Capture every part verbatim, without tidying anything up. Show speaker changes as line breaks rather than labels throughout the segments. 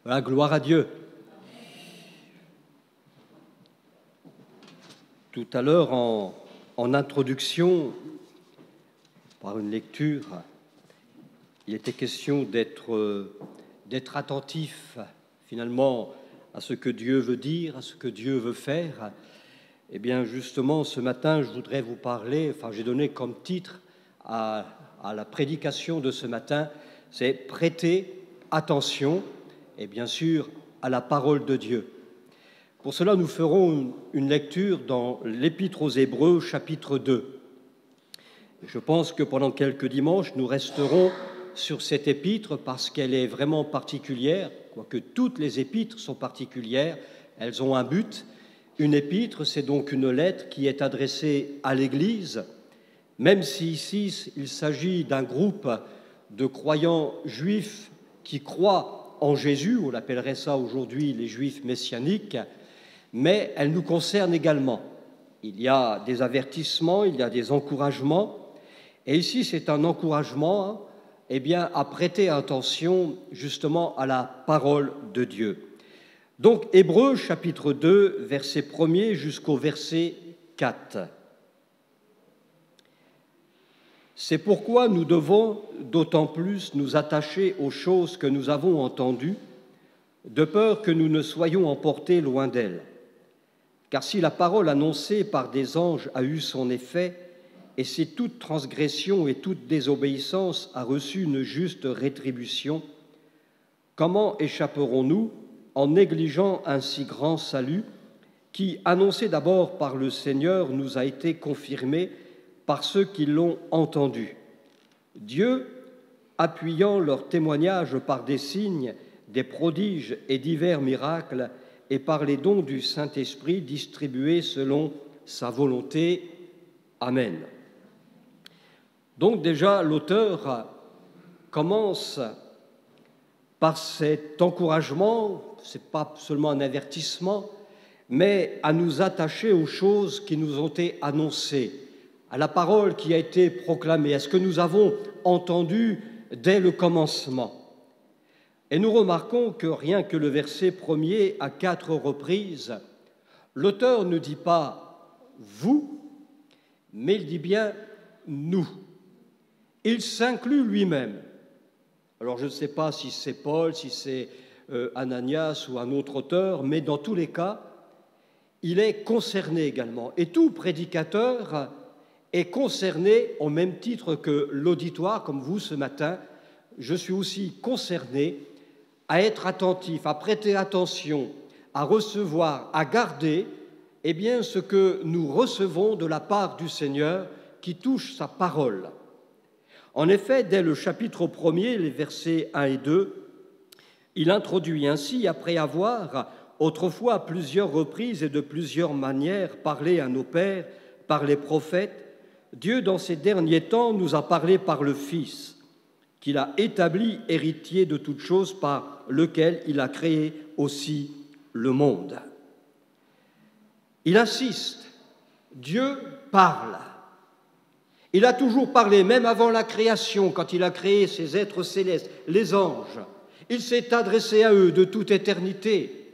Voilà, gloire à Dieu. Tout à l'heure, en, en introduction, par une lecture, il était question d'être, d'être attentif, finalement, à ce que Dieu veut dire, à ce que Dieu veut faire. Eh bien, justement, ce matin, je voudrais vous parler, enfin, j'ai donné comme titre à, à la prédication de ce matin, c'est « Prêter attention » et bien sûr à la parole de Dieu. Pour cela, nous ferons une, une lecture dans l'Épître aux Hébreux, chapitre deux. Je pense que pendant quelques dimanches, nous resterons sur cette épître parce qu'elle est vraiment particulière, quoique toutes les épîtres sont particulières, elles ont un but. Une épître, c'est donc une lettre qui est adressée à l'Église, même si ici il s'agit d'un groupe de croyants juifs qui croient en Jésus, on appellerait ça aujourd'hui les juifs messianiques, mais elle nous concerne également. Il y a des avertissements, il y a des encouragements, et ici c'est un encouragement hein, eh bien, à prêter attention justement à la parole de Dieu. Donc, Hébreux, chapitre deux, verset premier jusqu'au verset quatre. C'est pourquoi nous devons d'autant plus nous attacher aux choses que nous avons entendues, de peur que nous ne soyons emportés loin d'elles. Car si la parole annoncée par des anges a eu son effet, et si toute transgression et toute désobéissance a reçu une juste rétribution, comment échapperons-nous en négligeant un si grand salut qui, annoncé d'abord par le Seigneur, nous a été confirmé par ceux qui l'ont entendu. Dieu, appuyant leur témoignage par des signes, des prodiges et divers miracles, et par les dons du Saint-Esprit distribués selon sa volonté. Amen. Donc déjà, l'auteur commence par cet encouragement, ce n'est pas seulement un avertissement, mais à nous attacher aux choses qui nous ont été annoncées, à la parole qui a été proclamée, à ce que nous avons entendu dès le commencement. Et nous remarquons que rien que le verset premier, à quatre reprises, l'auteur ne dit pas « vous », mais il dit bien « nous ». Il s'inclut lui-même. Alors je ne sais pas si c'est Paul, si c'est euh, Ananias ou un autre auteur, mais dans tous les cas, il est concerné également. Et tout prédicateur est concerné au même titre que l'auditoire, comme vous ce matin. Je suis aussi concerné à être attentif, à prêter attention, à recevoir, à garder eh bien, ce que nous recevons de la part du Seigneur qui touche sa parole. En effet, dès le chapitre premier, les versets un et deux, il introduit ainsi, après avoir autrefois à plusieurs reprises et de plusieurs manières parlé à nos pères par les prophètes, Dieu, dans ces derniers temps, nous a parlé par le Fils, qu'il a établi héritier de toutes choses, par lequel il a créé aussi le monde. Il insiste, Dieu parle. Il a toujours parlé, même avant la création, quand il a créé ces êtres célestes, les anges. Il s'est adressé à eux de toute éternité.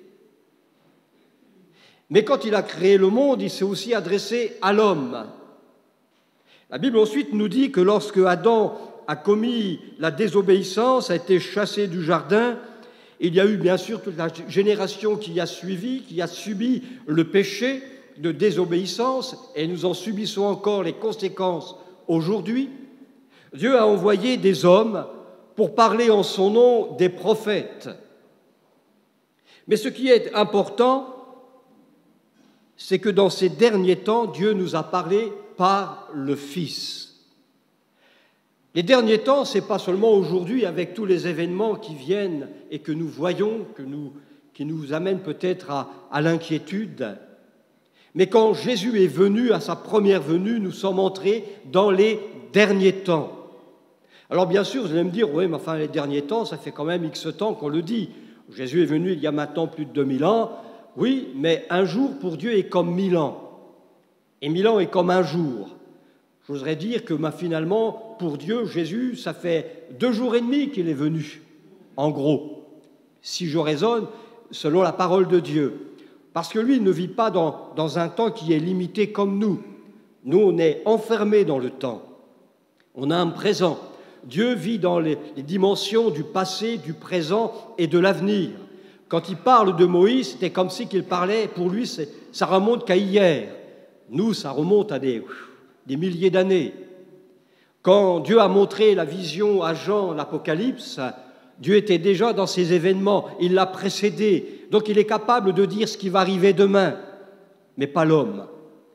Mais quand il a créé le monde, il s'est aussi adressé à l'homme. La Bible ensuite nous dit que lorsque Adam a commis la désobéissance, a été chassé du jardin, il y a eu bien sûr toute la génération qui a suivi, qui a subi le péché de désobéissance, et nous en subissons encore les conséquences aujourd'hui. Dieu a envoyé des hommes pour parler en son nom, des prophètes. Mais ce qui est important, c'est que dans ces derniers temps, Dieu nous a parlé par le Fils. Les derniers temps, ce n'est pas seulement aujourd'hui avec tous les événements qui viennent et que nous voyons, que nous, qui nous amènent peut-être à, à l'inquiétude, mais quand Jésus est venu, à sa première venue, nous sommes entrés dans les derniers temps. Alors bien sûr, vous allez me dire, oui, mais enfin les derniers temps, ça fait quand même X temps qu'on le dit. Jésus est venu il y a maintenant plus de deux mille ans. Oui, mais un jour pour Dieu est comme mille ans. Et mille ans est comme un jour. J'oserais dire que bah, finalement, pour Dieu, Jésus, ça fait deux jours et demi qu'il est venu, en gros. si je raisonne selon la parole de Dieu. Parce que lui ne vit pas dans, dans un temps qui est limité comme nous. Nous, on est enfermés dans le temps. On a un présent. Dieu vit dans les, les dimensions du passé, du présent et de l'avenir. Quand il parle de Moïse, c'était comme si qu'il parlait, pour lui, c'est, ça remonte qu'à hier. Nous, ça remonte à des, des milliers d'années. Quand Dieu a montré la vision à Jean, l'Apocalypse, Dieu était déjà dans ces événements, il l'a précédé. Donc il est capable de dire ce qui va arriver demain, mais pas l'homme.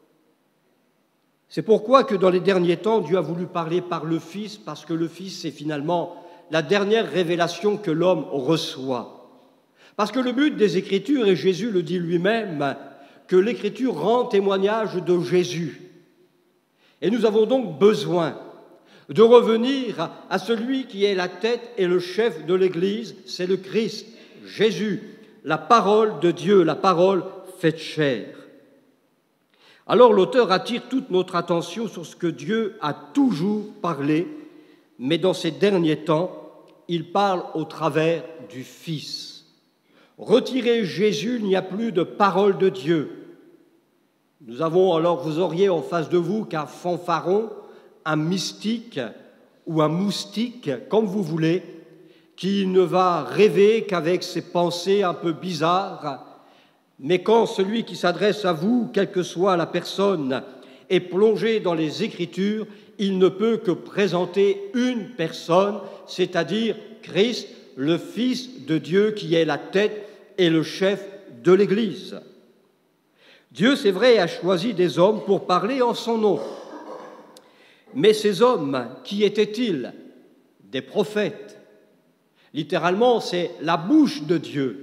C'est pourquoi que dans les derniers temps, Dieu a voulu parler par le Fils, parce que le Fils, c'est finalement la dernière révélation que l'homme reçoit. Parce que le but des Écritures, et Jésus le dit lui-même, que l'Écriture rend témoignage de Jésus. Et nous avons donc besoin de revenir à celui qui est la tête et le chef de l'Église, c'est le Christ, Jésus, la parole de Dieu, la parole faite chair. Alors l'auteur attire toute notre attention sur ce que Dieu a toujours parlé, mais dans ces derniers temps, il parle au travers du Fils. Retirez Jésus, il n'y a plus de parole de Dieu. Nous avons alors, vous auriez en face de vous qu'un fanfaron, un mystique ou un moustique, comme vous voulez, qui ne va rêver qu'avec ses pensées un peu bizarres. Mais quand celui qui s'adresse à vous, quelle que soit la personne, est plongé dans les Écritures, il ne peut que présenter une personne, c'est-à-dire Christ, le Fils de Dieu qui est la tête et le chef de l'Église. Dieu, c'est vrai, a choisi des hommes pour parler en son nom. Mais ces hommes, qui étaient-ils? Des prophètes. Littéralement, c'est la bouche de Dieu.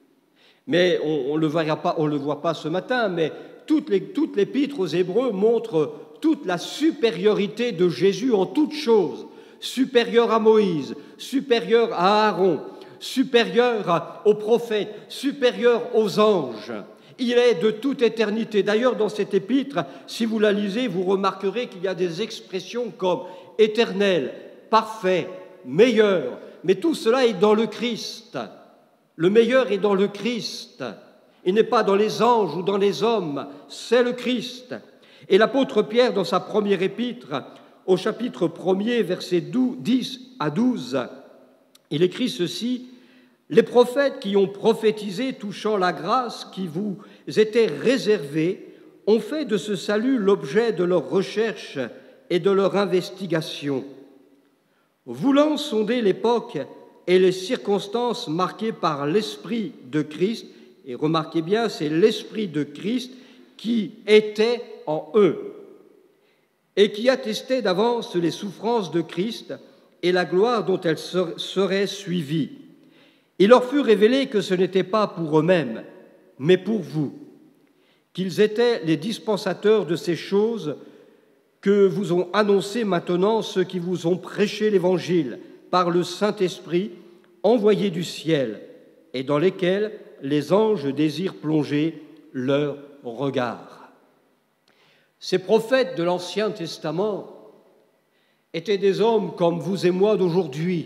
Mais on ne le voit pas, on le voit pas ce matin, mais toute l'épître aux Hébreux montre toute la supériorité de Jésus en toutes choses. Supérieur à Moïse, supérieur à Aaron, supérieur aux prophètes, supérieur aux anges. Il est de toute éternité. D'ailleurs, dans cette épître, si vous la lisez, vous remarquerez qu'il y a des expressions comme éternel, parfait, meilleur. Mais tout cela est dans le Christ. Le meilleur est dans le Christ. Il n'est pas dans les anges ou dans les hommes, c'est le Christ. Et l'apôtre Pierre, dans sa première épître, au chapitre premier, versets dix à douze, il écrit ceci: « Les prophètes qui ont prophétisé touchant la grâce qui vous était réservée ont fait de ce salut l'objet de leur recherche et de leur investigation. Voulant sonder l'époque et les circonstances marquées par l'Esprit de Christ, et remarquez bien, c'est l'Esprit de Christ qui était en eux, et qui attestait d'avance les souffrances de Christ et la gloire dont elles seraient suivies. Il leur fut révélé que ce n'était pas pour eux-mêmes, mais pour vous, qu'ils étaient les dispensateurs de ces choses que vous ont annoncées maintenant ceux qui vous ont prêché l'Évangile par le Saint-Esprit envoyé du ciel, et dans lesquels les anges désirent plonger leur regard. » Ces prophètes de l'Ancien Testament étaient des hommes comme vous et moi d'aujourd'hui.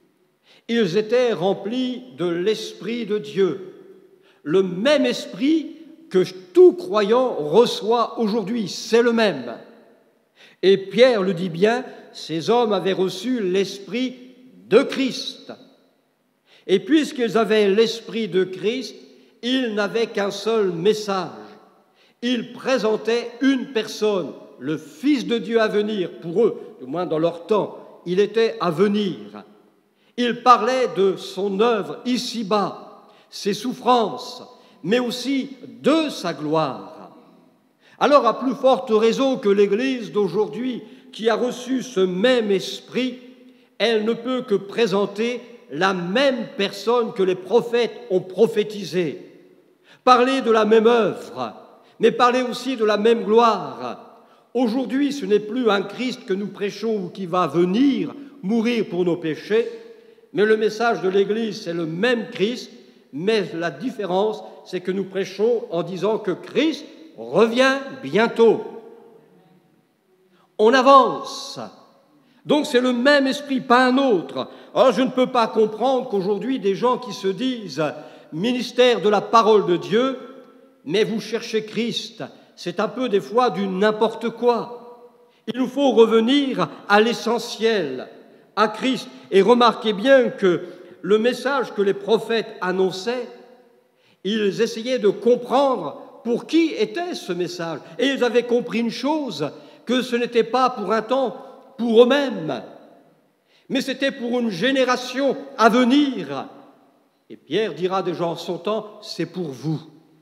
Ils étaient remplis de l'Esprit de Dieu, le même esprit que tout croyant reçoit aujourd'hui, c'est le même. Et Pierre le dit bien, ces hommes avaient reçu l'Esprit de Christ. Et puisqu'ils avaient l'Esprit de Christ, ils n'avaient qu'un seul message. Ils présentaient une personne, le Fils de Dieu à venir, pour eux, du moins dans leur temps, il était à venir. Ils parlaient de son œuvre ici-bas, ses souffrances, mais aussi de sa gloire. Alors, à plus forte raison que l'Église d'aujourd'hui, qui a reçu ce même esprit, elle ne peut que présenter la même personne que les prophètes ont prophétisé, parler de la même œuvre, mais parler aussi de la même gloire. Aujourd'hui, ce n'est plus un Christ que nous prêchons ou qui va venir mourir pour nos péchés, mais le message de l'Église, c'est le même Christ, mais la différence, c'est que nous prêchons en disant que Christ revient bientôt. On avance Donc c'est le même esprit, pas un autre. Alors je ne peux pas comprendre qu'aujourd'hui des gens qui se disent ministère de la parole de Dieu, mais vous cherchez Christ, c'est un peu des fois du n'importe quoi. Il nous faut revenir à l'essentiel, à Christ. Et remarquez bien que le message que les prophètes annonçaient, ils essayaient de comprendre pour qui était ce message. Et ils avaient compris une chose, que ce n'était pas pour un temps pour eux-mêmes, mais c'était pour une génération à venir. Et Pierre dira déjà en son temps, c'est pour vous.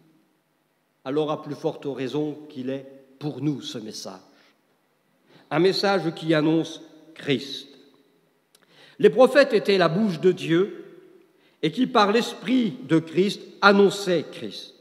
Alors à plus forte raison qu'il est pour nous ce message. Un message qui annonce Christ. Les prophètes étaient la bouche de Dieu et qui, par l'Esprit de Christ, annonçaient Christ.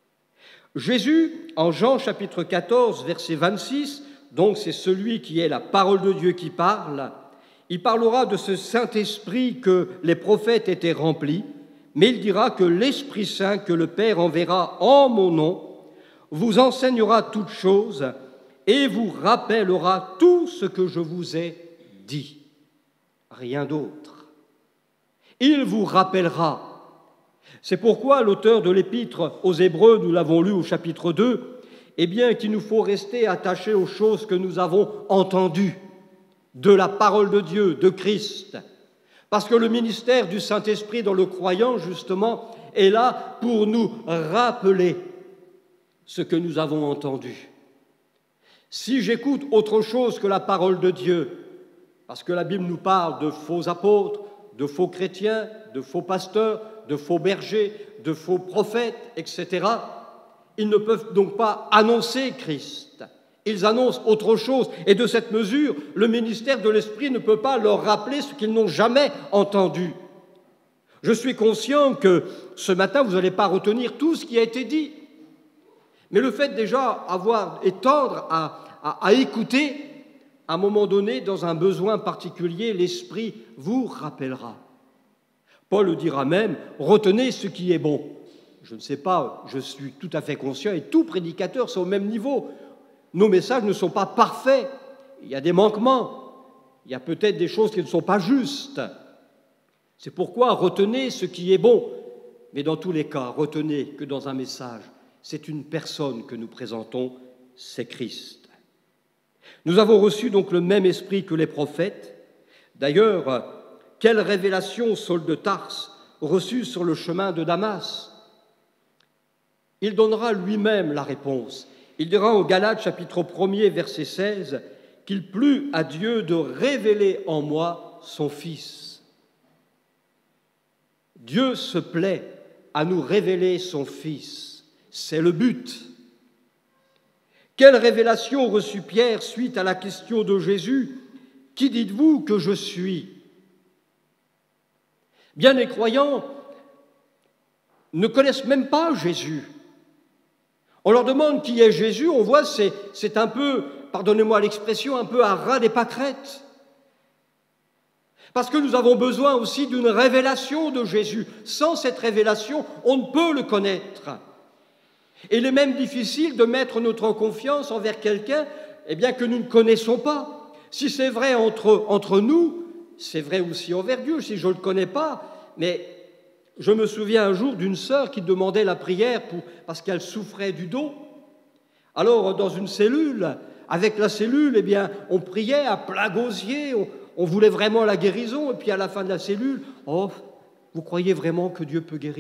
Jésus, en Jean chapitre quatorze, verset vingt-six, donc c'est celui qui est la parole de Dieu qui parle, il parlera de ce Saint-Esprit que les prophètes étaient remplis, mais il dira que l'Esprit Saint que le Père enverra en mon nom vous enseignera toutes choses et vous rappellera tout ce que je vous ai dit. Rien d'autre. Il vous rappellera. C'est pourquoi l'auteur de l'Épître aux Hébreux, nous l'avons lu au chapitre deux, eh bien qu'il nous faut rester attachés aux choses que nous avons entendues de la parole de Dieu, de Christ. Parce que le ministère du Saint-Esprit dans le croyant, justement, est là pour nous rappeler ce que nous avons entendu. Si j'écoute autre chose que la parole de Dieu, parce que la Bible nous parle de faux apôtres, de faux chrétiens, de faux pasteurs, de faux bergers, de faux prophètes, et cetera, ils ne peuvent donc pas annoncer Christ. Ils annoncent autre chose. Et de cette mesure, le ministère de l'Esprit ne peut pas leur rappeler ce qu'ils n'ont jamais entendu. Je suis conscient que ce matin, vous n'allez pas retenir tout ce qui a été dit. Mais le fait déjà avoir et tendre à, à, à écouter, à un moment donné, dans un besoin particulier, l'Esprit vous rappellera. Paul dira même, retenez ce qui est bon. Je ne sais pas, je suis tout à fait conscient, et tout prédicateur, c'est au même niveau. Nos messages ne sont pas parfaits, il y a des manquements, il y a peut-être des choses qui ne sont pas justes. C'est pourquoi retenez ce qui est bon, mais dans tous les cas, retenez que dans un message, c'est une personne que nous présentons, c'est Christ. Nous avons reçu donc le même esprit que les prophètes. D'ailleurs, quelle révélation Saul de Tarse reçut sur le chemin de Damas? Il donnera lui-même la réponse. Il dira au Galates chapitre premier, verset seize, qu'il plut à Dieu de révéler en moi son Fils. Dieu se plaît à nous révéler son Fils. C'est le but. Quelle révélation reçut Pierre suite à la question de Jésus? Qui dites-vous que je suis? Bien, les croyants ne connaissent même pas Jésus. On leur demande qui est Jésus, on voit c'est, c'est un peu, pardonnez-moi l'expression, un peu à ras des pâquerettes. Parce que nous avons besoin aussi d'une révélation de Jésus. Sans cette révélation, on ne peut le connaître. Et il est même difficile de mettre notre confiance envers quelqu'un eh bien, que nous ne connaissons pas. Si c'est vrai entre, entre nous, c'est vrai aussi envers Dieu, si je ne le connais pas. Mais je me souviens un jour d'une sœur qui demandait la prière pour, parce qu'elle souffrait du dos. Alors, dans une cellule, avec la cellule, eh bien, on priait à plat gosier, on, on voulait vraiment la guérison. Et puis à la fin de la cellule, « Oh, vous croyez vraiment que Dieu peut guérir ?»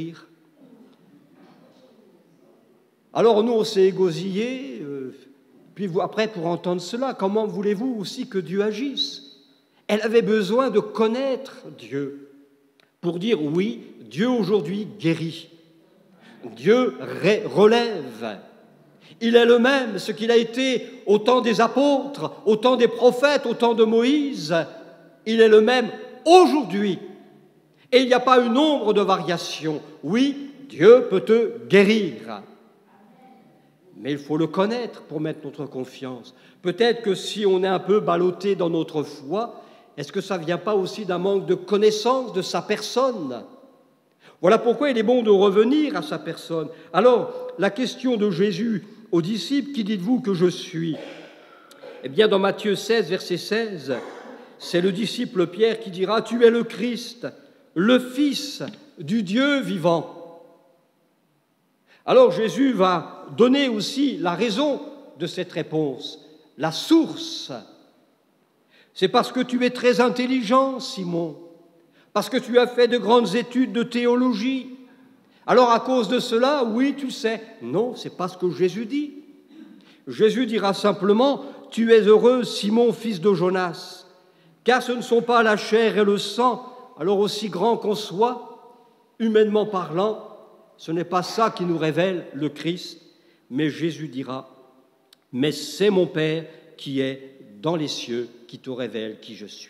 Alors nous, on s'est égosillés, euh, puis vous, après, pour entendre cela, comment voulez-vous aussi que Dieu agisse? Elle avait besoin de connaître Dieu pour dire oui, Dieu aujourd'hui guérit. Dieu ré- relève. Il est le même, ce qu'il a été au temps des apôtres, au temps des prophètes, au temps de Moïse. Il est le même aujourd'hui. Et il n'y a pas une ombre de variation. Oui, Dieu peut te guérir. Mais il faut le connaître pour mettre notre confiance. Peut-être que si on est un peu ballotté dans notre foi, est-ce que ça ne vient pas aussi d'un manque de connaissance de sa personne? Voilà pourquoi il est bon de revenir à sa personne. Alors, la question de Jésus aux disciples, qui dites-vous que je suis? Eh bien, dans Matthieu seize, verset seize, c'est le disciple Pierre qui dira « Tu es le Christ, le Fils du Dieu vivant ». Alors Jésus va donner aussi la raison de cette réponse, la source. C'est parce que tu es très intelligent, Simon, parce que tu as fait de grandes études de théologie. Alors à cause de cela, oui, tu sais. Non, c'est pas ce que Jésus dit. Jésus dira simplement « Tu es heureux, Simon, fils de Jonas, car ce ne sont pas la chair et le sang, alors aussi grand qu'on soit, humainement parlant, ce n'est pas ça qui nous révèle le Christ, mais Jésus dira « Mais c'est mon Père qui est dans les cieux, qui te révèle qui je suis. »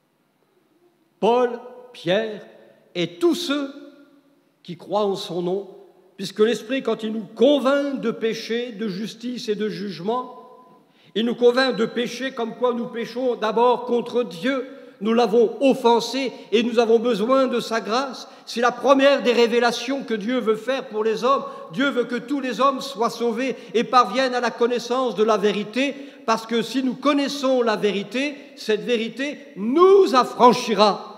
Paul, Pierre et tous ceux qui croient en son nom, puisque l'Esprit, quand il nous convainc de péché, de justice et de jugement, il nous convainc de péché comme quoi nous péchons d'abord contre Dieu, nous l'avons offensé et nous avons besoin de sa grâce. C'est la première des révélations que Dieu veut faire pour les hommes. Dieu veut que tous les hommes soient sauvés et parviennent à la connaissance de la vérité, parce que si nous connaissons la vérité, cette vérité nous affranchira.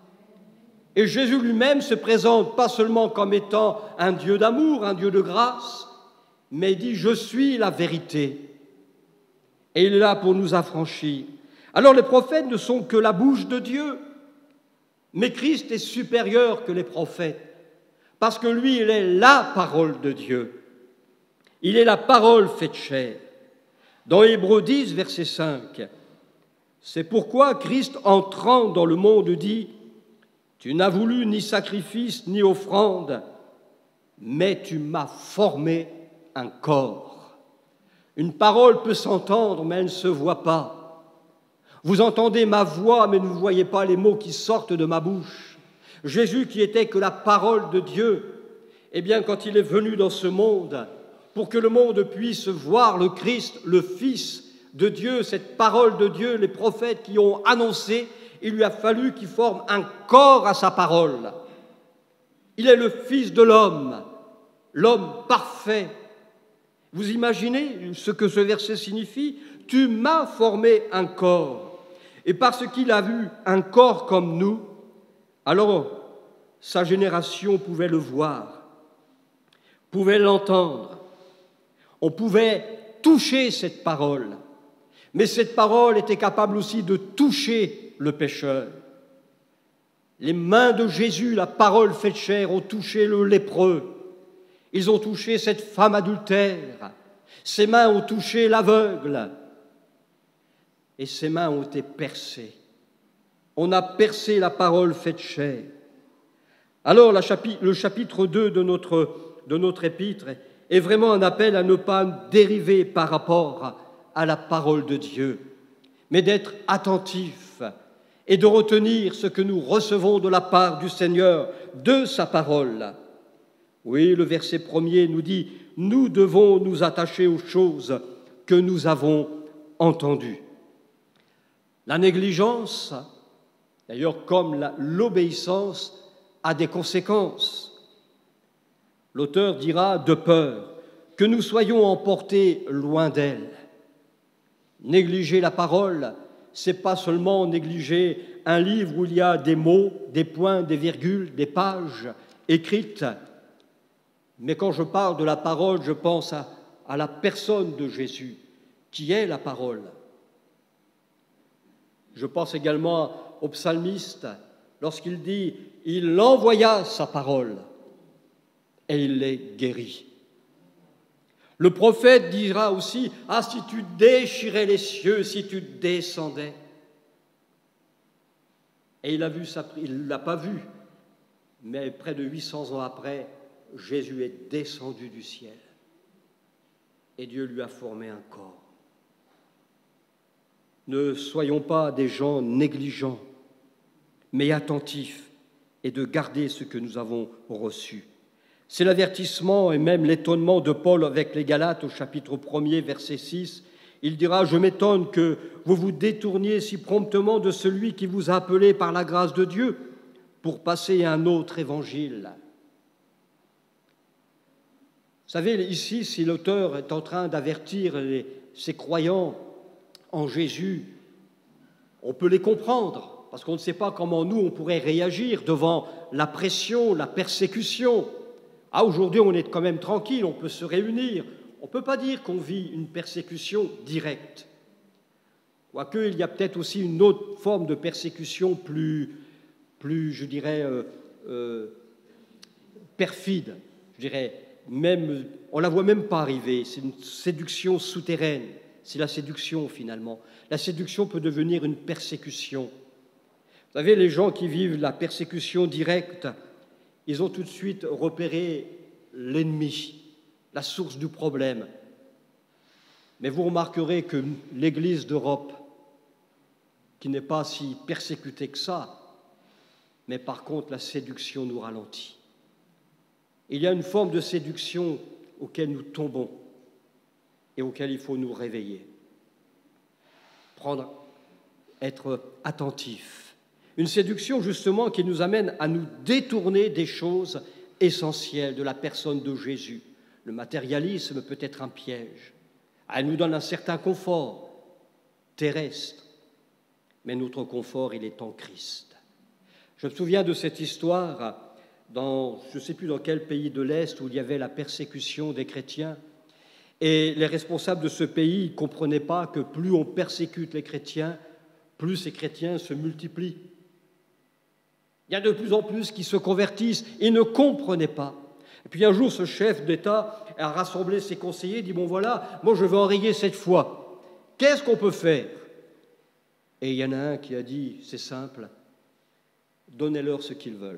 Et Jésus lui-même se présente pas seulement comme étant un Dieu d'amour, un Dieu de grâce, mais il dit « Je suis la vérité ». Et il est là pour nous affranchir. Alors les prophètes ne sont que la bouche de Dieu, mais Christ est supérieur que les prophètes, parce que lui, il est la parole de Dieu. Il est la parole faite chair. Dans Hébreux dix, verset cinq, c'est pourquoi Christ, entrant dans le monde, dit « Tu n'as voulu ni sacrifice ni offrande, mais tu m'as formé un corps. » Une parole peut s'entendre, mais elle ne se voit pas. Vous entendez ma voix, mais vous ne voyez pas les mots qui sortent de ma bouche. Jésus, qui était que la parole de Dieu, eh bien, quand il est venu dans ce monde, pour que le monde puisse voir le Christ, le Fils de Dieu, cette parole de Dieu, les prophètes qui ont annoncé, il lui a fallu qu'il forme un corps à sa parole. Il est le Fils de l'homme, l'homme parfait. Vous imaginez ce que ce verset signifie ? Tu m'as formé un corps. Et parce qu'il a vu un corps comme nous, alors sa génération pouvait le voir, pouvait l'entendre. On pouvait toucher cette parole, mais cette parole était capable aussi de toucher le pécheur. Les mains de Jésus, la parole faite chair, ont touché le lépreux. Ils ont touché cette femme adultère. Ses mains ont touché l'aveugle. Et ses mains ont été percées. On a percé la parole faite chair. Alors le chapitre deux de notre, de notre épître est vraiment un appel à ne pas dériver par rapport à la parole de Dieu, mais d'être attentif et de retenir ce que nous recevons de la part du Seigneur, de sa parole. Oui, le verset premier nous dit « Nous devons nous attacher aux choses que nous avons entendues ». La négligence, d'ailleurs comme la, l'obéissance, a des conséquences. L'auteur dira de peur que nous soyons emportés loin d'elle. Négliger la parole, c'est pas seulement négliger un livre où il y a des mots, des points, des virgules, des pages écrites. Mais quand je parle de la parole, je pense à, à la personne de Jésus, qui est la parole. Je pense également au psalmiste, lorsqu'il dit « Il envoya sa parole et il les guérit ». Le prophète dira aussi « Ah, si tu déchirais les cieux, si tu descendais ». Et il a vu ça, il ne l'a pas vu, mais près de huit cents ans après, Jésus est descendu du ciel et Dieu lui a formé un corps. Ne soyons pas des gens négligents, mais attentifs et de garder ce que nous avons reçu. C'est l'avertissement et même l'étonnement de Paul avec les Galates au chapitre premier, verset six. Il dira « Je m'étonne que vous vous détourniez si promptement de celui qui vous a appelé par la grâce de Dieu pour passer à un autre évangile. » Vous savez, ici, si l'auteur est en train d'avertir les, ses croyants en Jésus, On peut les comprendre, parce qu'on ne sait pas comment nous, on pourrait réagir devant la pression, la persécution. Ah, aujourd'hui, on est quand même tranquille, on peut se réunir. On ne peut pas dire qu'on vit une persécution directe. Quoique, il y a peut-être aussi une autre forme de persécution plus, plus je dirais, euh, euh, perfide. Je dirais, même, on ne la voit même pas arriver. C'est une séduction souterraine. C'est la séduction, finalement. La séduction peut devenir une persécution. Vous savez, les gens qui vivent la persécution directe, ils ont tout de suite repéré l'ennemi, la source du problème. Mais vous remarquerez que l'Église d'Europe, qui n'est pas si persécutée que ça, mais par contre la séduction nous ralentit. Il y a une forme de séduction auquel nous tombons et auquel il faut nous réveiller, prendre, être attentif. Une séduction justement qui nous amène à nous détourner des choses essentielles de la personne de Jésus. Le matérialisme peut être un piège. Elle nous donne un certain confort terrestre, mais notre confort, il est en Christ. Je me souviens de cette histoire dans, je ne sais plus dans quel pays de l'Est, où il y avait la persécution des chrétiens, et les responsables de ce pays ne comprenaient pas que plus on persécute les chrétiens, plus ces chrétiens se multiplient. Il y a de plus en plus qui se convertissent, ils ne comprenaient pas. Et puis un jour, ce chef d'État a rassemblé ses conseillers et dit « Bon voilà, moi je vais enrayer cette foi. Qu'est-ce qu'on peut faire ?» Et il y en a un qui a dit « C'est simple, donnez-leur ce qu'ils veulent. »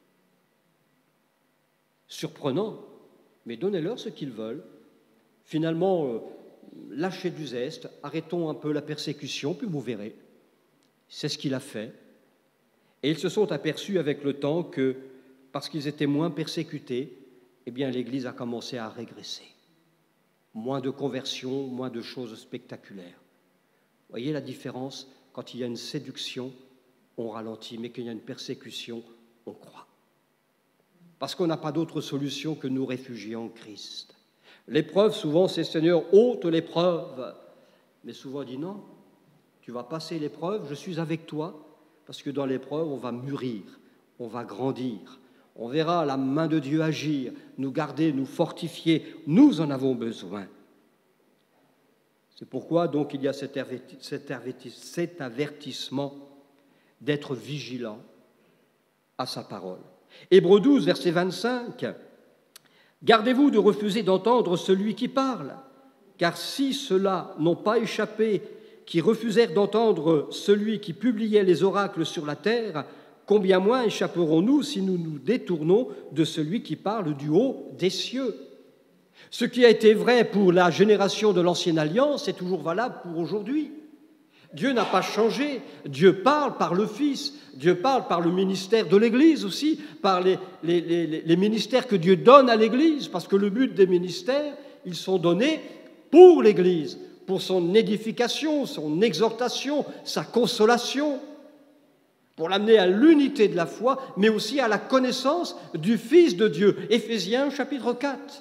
Surprenant, mais donnez-leur ce qu'ils veulent. Finalement, euh, lâchez du zeste, arrêtons un peu la persécution, puis vous verrez. C'est ce qu'il a fait. Et ils se sont aperçus avec le temps que, parce qu'ils étaient moins persécutés, eh bien l'Église a commencé à régresser. Moins de conversions, moins de choses spectaculaires. Vous voyez la différence? Quand il y a une séduction, on ralentit, mais quand il y a une persécution, on croit. Parce qu'on n'a pas d'autre solution que nous réfugier en Christ. L'épreuve, souvent, c'est Seigneur, ôte l'épreuve. Mais souvent, on dit non, tu vas passer l'épreuve, je suis avec toi, parce que dans l'épreuve, on va mûrir, on va grandir. On verra la main de Dieu agir, nous garder, nous fortifier. Nous en avons besoin. C'est pourquoi, donc, il y a cet, averti, cet, averti, cet avertissement d'être vigilant à sa parole. Hébreux douze, verset vingt-cinq. « Gardez-vous de refuser d'entendre celui qui parle, car si ceux-là n'ont pas échappé, qui refusèrent d'entendre celui qui publiait les oracles sur la terre, combien moins échapperons-nous si nous nous détournons de celui qui parle du haut des cieux ?» Ce qui a été vrai pour la génération de l'Ancienne Alliance est toujours valable pour aujourd'hui. Dieu n'a pas changé. Dieu parle par le Fils. Dieu parle par le ministère de l'Église aussi, par les, les, les, les ministères que Dieu donne à l'Église, parce que le but des ministères, ils sont donnés pour l'Église, pour son édification, son exhortation, sa consolation, pour l'amener à l'unité de la foi, mais aussi à la connaissance du Fils de Dieu. Éphésiens chapitre quatre.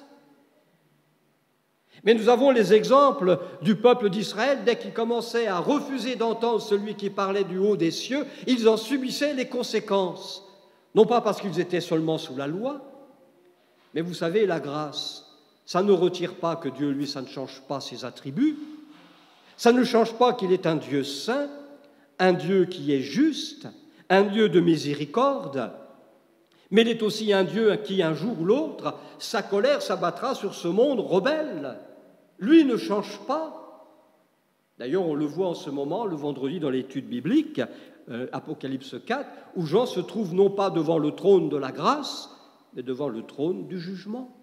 Mais nous avons les exemples du peuple d'Israël. Dès qu'ils commençaient à refuser d'entendre celui qui parlait du haut des cieux, ils en subissaient les conséquences. Non pas parce qu'ils étaient seulement sous la loi, mais vous savez, la grâce, ça ne retire pas que Dieu, lui, ça ne change pas ses attributs. Ça ne change pas qu'il est un Dieu saint, un Dieu qui est juste, un Dieu de miséricorde, mais il est aussi un Dieu qui, un jour ou l'autre, sa colère s'abattra sur ce monde rebelle. Lui ne change pas. D'ailleurs, on le voit en ce moment, le vendredi, dans l'étude biblique, euh, Apocalypse quatre, où Jean se trouve non pas devant le trône de la grâce, mais devant le trône du jugement.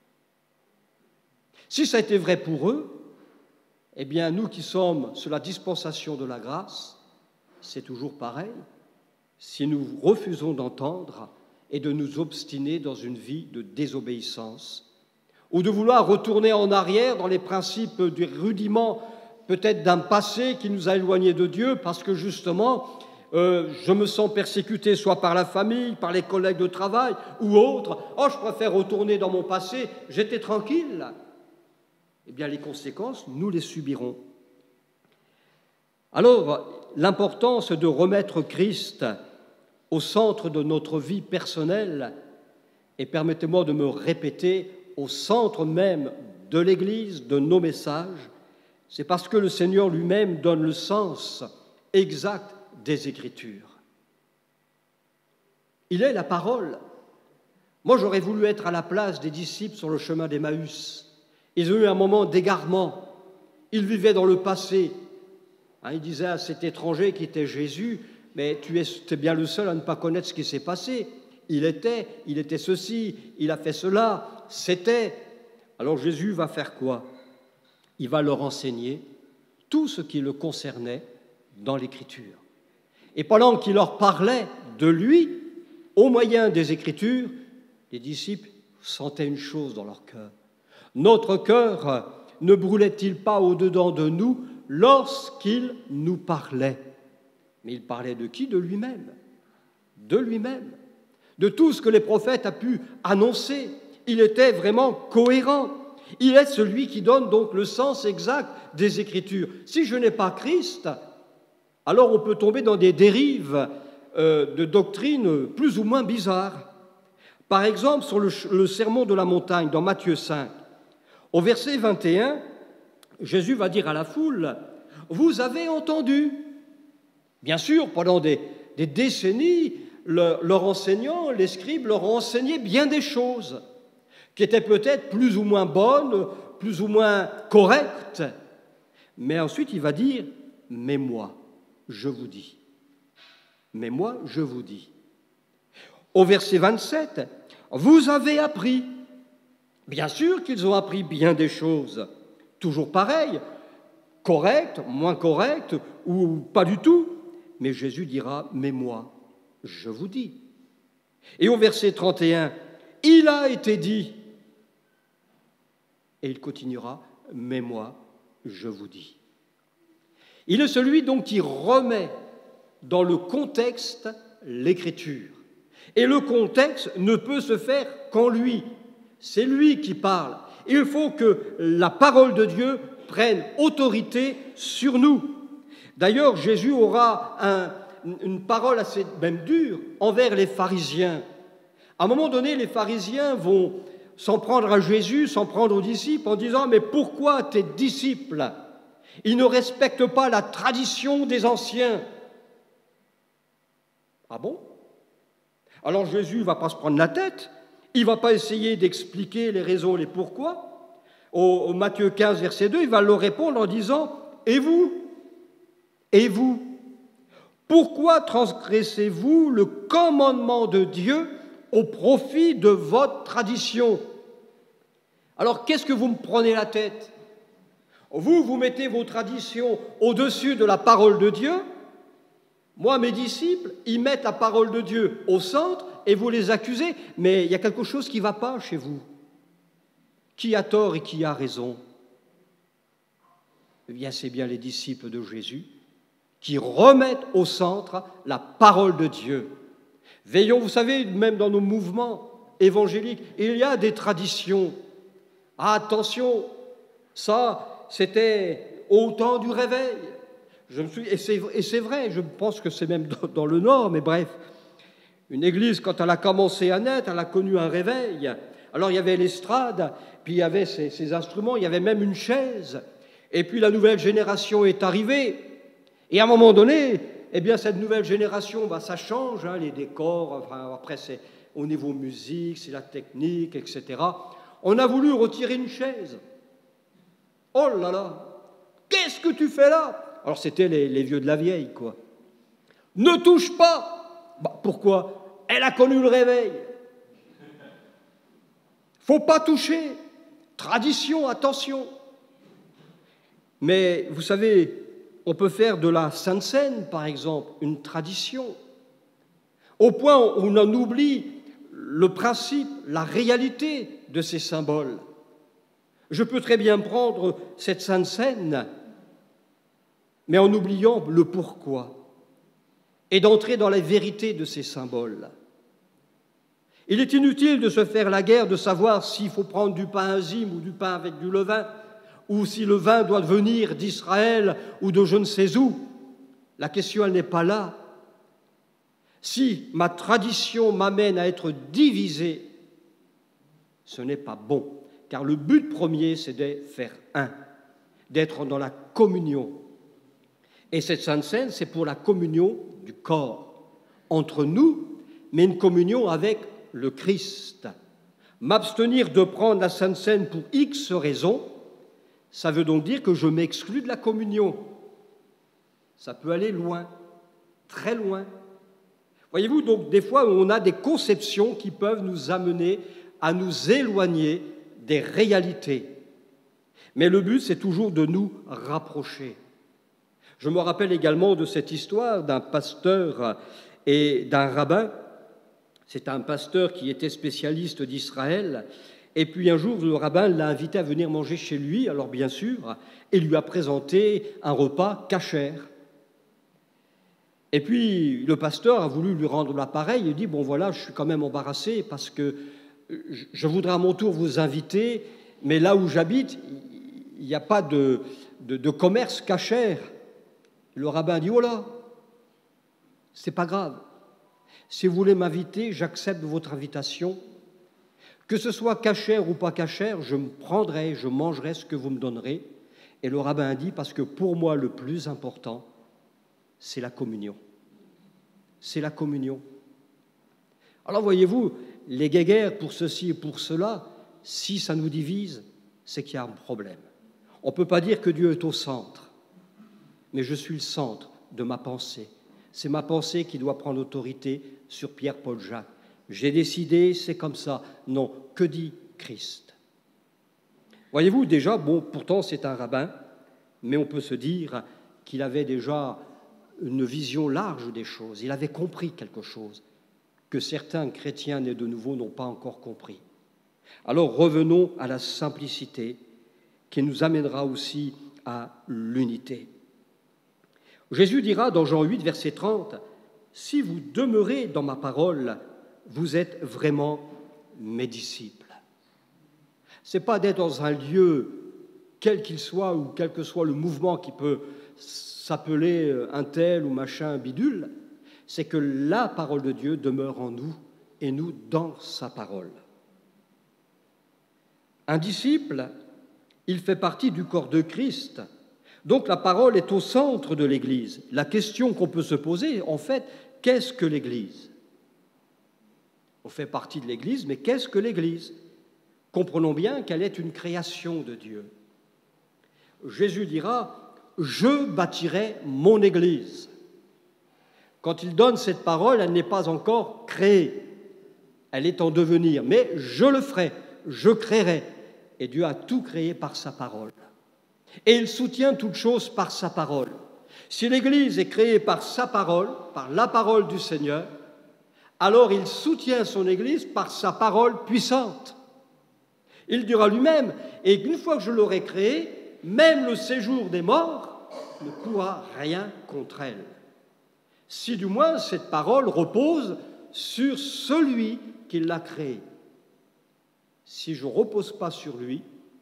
Si ça a été vrai pour eux, eh bien, nous qui sommes sous la dispensation de la grâce, c'est toujours pareil. Si nous refusons d'entendre et de nous obstiner dans une vie de désobéissance, ou de vouloir retourner en arrière dans les principes du rudiment peut-être d'un passé qui nous a éloignés de Dieu, parce que justement, euh, je me sens persécuté soit par la famille, par les collègues de travail ou autres. Oh, je préfère retourner dans mon passé, j'étais tranquille. Eh bien, les conséquences, nous les subirons. Alors, l'importance de remettre Christ au centre de notre vie personnelle, et permettez-moi de me répéter, au centre même de l'Église, de nos messages, c'est parce que le Seigneur lui-même donne le sens exact des Écritures. Il est la parole. Moi, j'aurais voulu être à la place des disciples sur le chemin d'Emmaüs. Ils ont eu un moment d'égarement. Ils vivaient dans le passé. Hein, ils disaient à cet étranger qui était Jésus, « Mais tu es, tu es bien le seul à ne pas connaître ce qui s'est passé. Il était, il était ceci, il a fait cela, c'était. » Alors Jésus va faire quoi? Il va leur enseigner tout ce qui le concernait dans l'Écriture. Et pendant qu'il leur parlait de lui, au moyen des Écritures, les disciples sentaient une chose dans leur cœur. Notre cœur ne brûlait-il pas au-dedans de nous lorsqu'il nous parlait? Mais il parlait de qui? De lui-même. De lui-même. De tout ce que les prophètes ont pu annoncer. Il était vraiment cohérent. Il est celui qui donne donc le sens exact des Écritures. Si je n'ai pas Christ, alors on peut tomber dans des dérives euh, de doctrines plus ou moins bizarres. Par exemple, sur le, le sermon de la montagne, dans Matthieu cinq, au verset vingt et un, Jésus va dire à la foule, « Vous avez entendu ». Bien sûr, pendant des, des décennies, le, leurs enseignants, les scribes, leur ont enseigné bien des choses qui étaient peut-être plus ou moins bonnes, plus ou moins correctes. Mais ensuite, il va dire, « Mais moi, je vous dis. Mais moi, je vous dis. » Au verset vingt-sept, « Vous avez appris. » Bien sûr qu'ils ont appris bien des choses, toujours pareilles, correctes, moins correctes, ou pas du tout. Mais Jésus dira, « Mais moi, je vous dis. » Et au verset trente et un, « Il a été dit. » Et il continuera, « Mais moi, je vous dis. » Il est celui donc qui remet dans le contexte l'Écriture. Et le contexte ne peut se faire qu'en lui. C'est lui qui parle. Il faut que la parole de Dieu prenne autorité sur nous. D'ailleurs, Jésus aura un, une parole assez même dure envers les pharisiens. À un moment donné, les pharisiens vont s'en prendre à Jésus, s'en prendre aux disciples en disant « Mais pourquoi tes disciples, ils ne respectent pas la tradition des anciens ?» Ah bon? Alors Jésus ne va pas se prendre la tête, il ne va pas essayer d'expliquer les raisons, les pourquoi. Au, au Matthieu quinze, verset deux, il va leur répondre en disant « Et vous? Et vous? Pourquoi transgressez-vous le commandement de Dieu au profit de votre tradition? » Alors qu'est-ce que vous me prenez la tête? Vous, vous mettez vos traditions au-dessus de la parole de Dieu. Moi, mes disciples, ils mettent la parole de Dieu au centre et vous les accusez, mais il y a quelque chose qui ne va pas chez vous. Qui a tort et qui a raison? Eh bien, c'est bien les disciples de Jésus qui remettent au centre la parole de Dieu. Veillons, vous savez, même dans nos mouvements évangéliques, il y a des traditions. Ah, attention, ça, c'était au temps du réveil. Je me suis, et, c'est, et c'est vrai, je pense que c'est même dans, dans le Nord, mais bref. Une église, quand elle a commencé à naître, elle a connu un réveil. Alors il y avait l'estrade, puis il y avait ces, ces instruments, il y avait même une chaise. Et puis la nouvelle génération est arrivée. Et à un moment donné, eh bien cette nouvelle génération, bah, ça change, hein, les décors, enfin, après c'est au niveau musique, c'est la technique, et cetera. On a voulu retirer une chaise. Oh là là, qu'est-ce que tu fais là? Alors c'était les, les vieux de la vieille, quoi. Ne touche pas. Bah, pourquoi? Elle a connu le réveil. Faut pas toucher. Tradition, attention. Mais vous savez, on peut faire de la Sainte Seine, par exemple, une tradition, au point où on en oublie le principe, la réalité de ces symboles. Je peux très bien prendre cette Sainte Seine, mais en oubliant le pourquoi, et d'entrer dans la vérité de ces symboles. Il est inutile de se faire la guerre de savoir s'il faut prendre du pain azime ou du pain avec du levain, ou si le vin doit venir d'Israël ou de je ne sais où. La question, elle n'est pas là. Si ma tradition m'amène à être divisé, ce n'est pas bon, car le but premier, c'est de faire un, d'être dans la communion. Et cette Sainte Seine, c'est pour la communion du corps, entre nous, mais une communion avec le Christ. M'abstenir de prendre la Sainte Seine pour X raisons, ça veut donc dire que je m'exclus de la communion. Ça peut aller loin, très loin. Voyez-vous, donc des fois, on a des conceptions qui peuvent nous amener à nous éloigner des réalités. Mais le but, c'est toujours de nous rapprocher. Je me rappelle également de cette histoire d'un pasteur et d'un rabbin. C'est un pasteur qui était spécialiste d'Israël. Et puis un jour, le rabbin l'a invité à venir manger chez lui, alors bien sûr, et lui a présenté un repas cachère. Et puis le pasteur a voulu lui rendre l'appareil. Il dit, bon voilà, je suis quand même embarrassé parce que je voudrais à mon tour vous inviter, mais là où j'habite, il n'y a pas de, de, de commerce cachère. Le rabbin dit, oh là, c'est pas grave. Si vous voulez m'inviter, j'accepte votre invitation. Que ce soit cachère ou pas cachère, je me prendrai, je mangerai ce que vous me donnerez. Et le rabbin dit, parce que pour moi, le plus important, c'est la communion. C'est la communion. Alors voyez-vous, les guéguerres pour ceci et pour cela, si ça nous divise, c'est qu'il y a un problème. On ne peut pas dire que Dieu est au centre, mais je suis le centre de ma pensée. C'est ma pensée qui doit prendre autorité sur Pierre, Paul, Jacques. J'ai décidé, c'est comme ça. Non, que dit Christ? Voyez-vous, déjà, bon, pourtant c'est un rabbin, mais on peut se dire qu'il avait déjà une vision large des choses. Il avait compris quelque chose que certains chrétiens nés de nouveau n'ont pas encore compris. Alors revenons à la simplicité qui nous amènera aussi à l'unité. Jésus dira dans Jean huit, verset trente, « Si vous demeurez dans ma parole, vous êtes vraiment mes disciples. » Ce n'est pas d'être dans un lieu, quel qu'il soit, ou quel que soit le mouvement qui peut s'appeler un tel ou machin bidule, c'est que la parole de Dieu demeure en nous et nous dans sa parole. Un disciple, il fait partie du corps de Christ. Donc la parole est au centre de l'Église. La question qu'on peut se poser, en fait, qu'est-ce que l'Église? On fait partie de l'Église, mais qu'est-ce que l'Église? Comprenons bien qu'elle est une création de Dieu. Jésus dira, « Je bâtirai mon Église ». Quand il donne cette parole, elle n'est pas encore créée. Elle est en devenir, mais je le ferai, je créerai. Et Dieu a tout créé par sa parole. Et il soutient toutes choses par sa parole. Si l'Église est créée par sa parole, par la parole du Seigneur, alors il soutient son Église par sa parole puissante. Il dira lui-même, et une fois que je l'aurai créée, même le séjour des morts ne pourra rien contre elle. Si du moins cette parole repose sur celui qui l'a créée. Si je ne repose pas sur lui,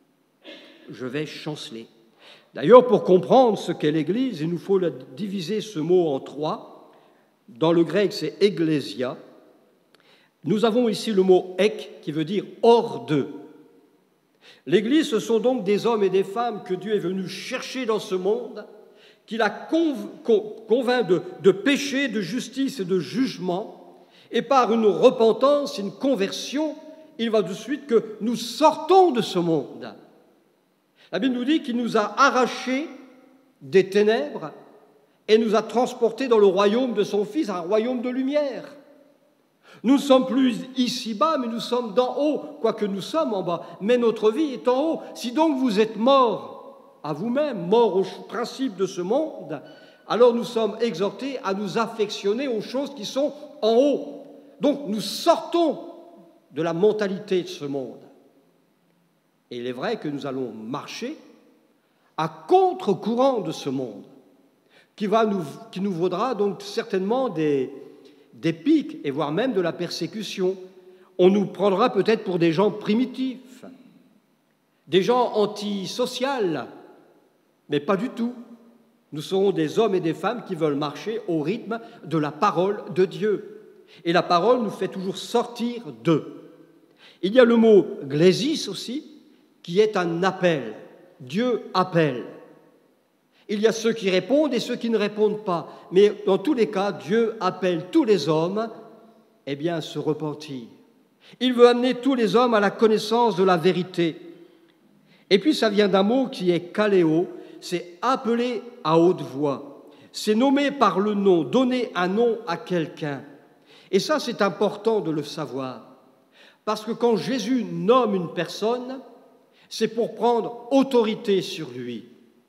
je vais chanceler. D'ailleurs, pour comprendre ce qu'est l'Église, il nous faut diviser ce mot en trois. Dans le grec, c'est « ecclésia ». Nous avons ici le mot « ek » qui veut dire « hors d'eux ». L'Église, ce sont donc des hommes et des femmes que Dieu est venu chercher dans ce monde, qu'il a convaincu de, de péché, de justice et de jugement, et par une repentance, une conversion, il va de suite que nous sortons de ce monde. La Bible nous dit qu'il nous a arrachés des ténèbres et nous a transportés dans le royaume de son Fils, un royaume de lumière. Nous ne sommes plus ici-bas, mais nous sommes d'en haut, quoique nous sommes en bas, mais notre vie est en haut. Si donc vous êtes morts à vous-même, morts aux principes de ce monde, alors nous sommes exhortés à nous affectionner aux choses qui sont en haut. Donc nous sortons de la mentalité de ce monde. Et il est vrai que nous allons marcher à contre-courant de ce monde, qui, va nous, qui nous vaudra donc certainement des, des pics, et voire même de la persécution. On nous prendra peut-être pour des gens primitifs, des gens antisociaux, mais pas du tout. Nous serons des hommes et des femmes qui veulent marcher au rythme de la parole de Dieu. Et la parole nous fait toujours sortir d'eux. Il y a le mot « glésis » aussi, qui est un appel. Dieu appelle. Il y a ceux qui répondent et ceux qui ne répondent pas. Mais dans tous les cas, Dieu appelle tous les hommes eh bien, à se repentir. Il veut amener tous les hommes à la connaissance de la vérité. Et puis ça vient d'un mot qui est « kaléo », c'est appeler à haute voix. C'est nommer par le nom, donner un nom à quelqu'un. Et ça, c'est important de le savoir. Parce que quand Jésus nomme une personne, c'est pour prendre autorité sur lui.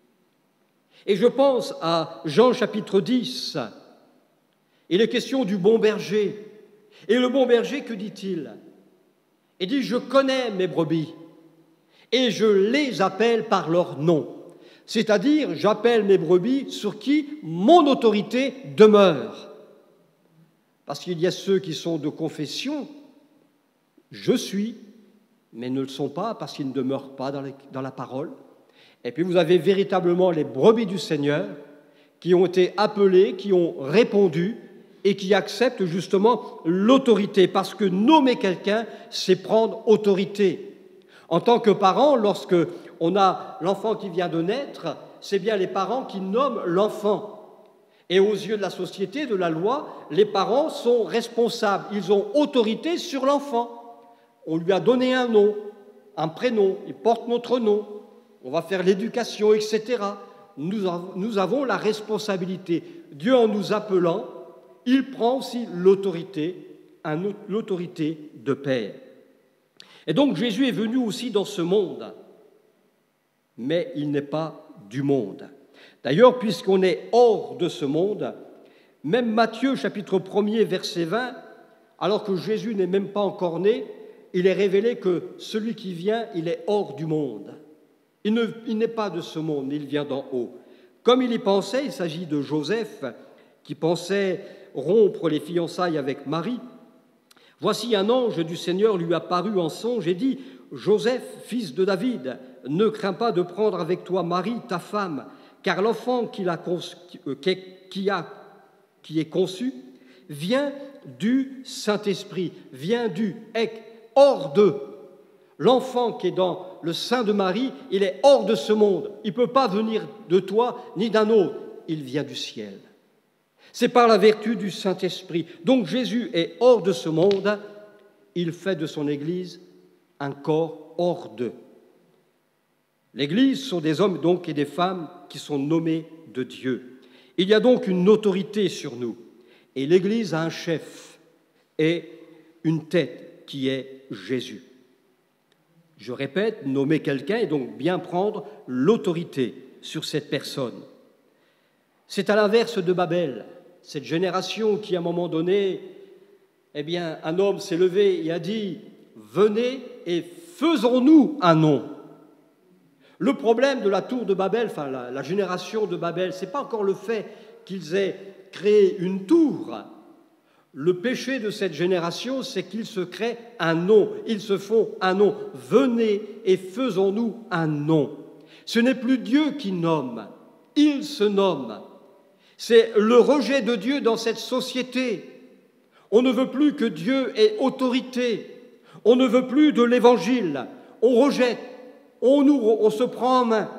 Et je pense à Jean chapitre dix. Il est question du bon berger. Et le bon berger, que dit-il? Il dit « Je connais mes brebis et je les appelle par leur nom ». C'est-à-dire, j'appelle mes brebis sur qui mon autorité demeure. Parce qu'il y a ceux qui sont de confession « je suis », mais ne le sont pas parce qu'ils ne demeurent pas dans, les, dans la parole. Et puis vous avez véritablement les brebis du Seigneur qui ont été appelées, qui ont répondu et qui acceptent justement l'autorité. Parce que nommer quelqu'un, c'est prendre autorité. En tant que parent, lorsque on a l'enfant qui vient de naître, c'est bien les parents qui nomment l'enfant. Et aux yeux de la société, de la loi, les parents sont responsables. Ils ont autorité sur l'enfant. On lui a donné un nom, un prénom, il porte notre nom. On va faire l'éducation, et cetera. Nous avons, nous avons la responsabilité. Dieu, en nous appelant, il prend aussi l'autorité, l'autorité de père. Et donc Jésus est venu aussi dans ce monde, mais il n'est pas du monde. D'ailleurs, puisqu'on est hors de ce monde, même Matthieu, chapitre premier, verset vingt, alors que Jésus n'est même pas encore né, il est révélé que celui qui vient, il est hors du monde. Il, ne, il n'est pas de ce monde, il vient d'en haut. Comme il y pensait, il s'agit de Joseph, qui pensait rompre les fiançailles avec Marie. Voici un ange du Seigneur lui apparut en songe et dit « Joseph, fils de David, ne crains pas de prendre avec toi Marie, ta femme, car l'enfant qui, a, qui, a, qui est conçu vient du Saint-Esprit, vient du ek, hors d'eux. L'enfant qui est dans le sein de Marie, il est hors de ce monde. Il ne peut pas venir de toi ni d'un autre. Il vient du ciel. C'est par la vertu du Saint-Esprit. Donc Jésus est hors de ce monde. Il fait de son Église un corps hors d'eux. L'Église sont des hommes donc et des femmes qui sont nommés de Dieu. Il y a donc une autorité sur nous. Et l'Église a un chef et une tête qui est Jésus. Je répète, nommer quelqu'un et donc bien prendre l'autorité sur cette personne. C'est à l'inverse de Babel, cette génération qui, à un moment donné, eh bien, un homme s'est levé et a dit « Venez et faisons-nous un nom ». Le problème de la tour de Babel, enfin la, la génération de Babel, ce n'est pas encore le fait qu'ils aient créé une tour. Le péché de cette génération, c'est qu'ils se créent un nom, ils se font un nom. Venez et faisons-nous un nom. Ce n'est plus Dieu qui nomme, il se nomme. C'est le rejet de Dieu dans cette société. On ne veut plus que Dieu ait autorité. On ne veut plus de l'Évangile. On rejette. On, nous, on se prend en main.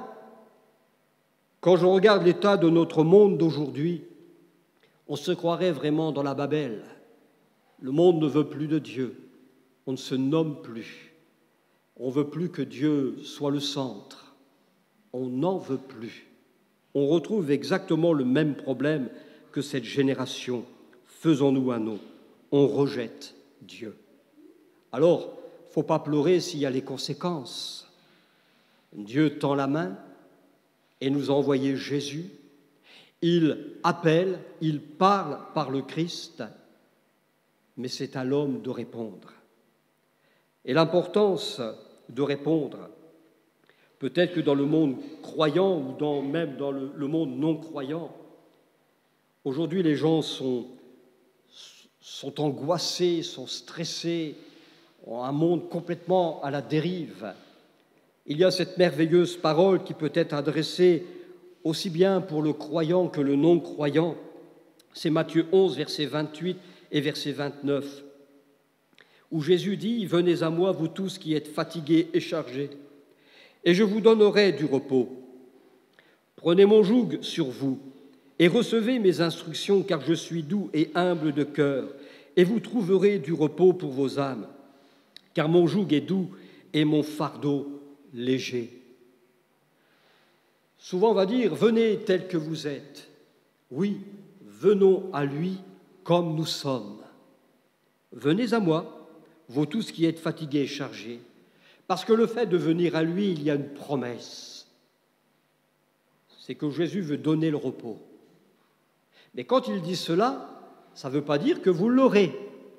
Quand je regarde l'état de notre monde d'aujourd'hui, on se croirait vraiment dans la Babel. Le monde ne veut plus de Dieu. On ne se nomme plus. On ne veut plus que Dieu soit le centre. On n'en veut plus. On retrouve exactement le même problème que cette génération. Faisons-nous un nom. On rejette Dieu. Alors, il ne faut pas pleurer s'il y a les conséquences. Dieu tend la main et nous a envoyé Jésus. Il appelle, il parle par le Christ, mais c'est à l'homme de répondre. Et l'importance de répondre, peut-être que dans le monde croyant ou dans, même dans le, le monde non croyant, aujourd'hui les gens sont, sont angoissés, sont stressés, ont un monde complètement à la dérive. Il y a cette merveilleuse parole qui peut être adressée aussi bien pour le croyant que le non-croyant. C'est Matthieu onze, verset vingt-huit et verset vingt-neuf, où Jésus dit « Venez à moi, vous tous qui êtes fatigués et chargés, et je vous donnerai du repos. Prenez mon joug sur vous et recevez mes instructions, car je suis doux et humble de cœur, et vous trouverez du repos pour vos âmes, car mon joug est doux et mon fardeau léger. » Souvent on va dire « Venez tel que vous êtes ». Oui, venons à lui comme nous sommes. Venez à moi, vous tous qui êtes fatigués et chargés, parce que le fait de venir à lui, il y a une promesse. C'est que Jésus veut donner le repos. Mais quand il dit cela, ça ne veut pas dire que vous l'aurez.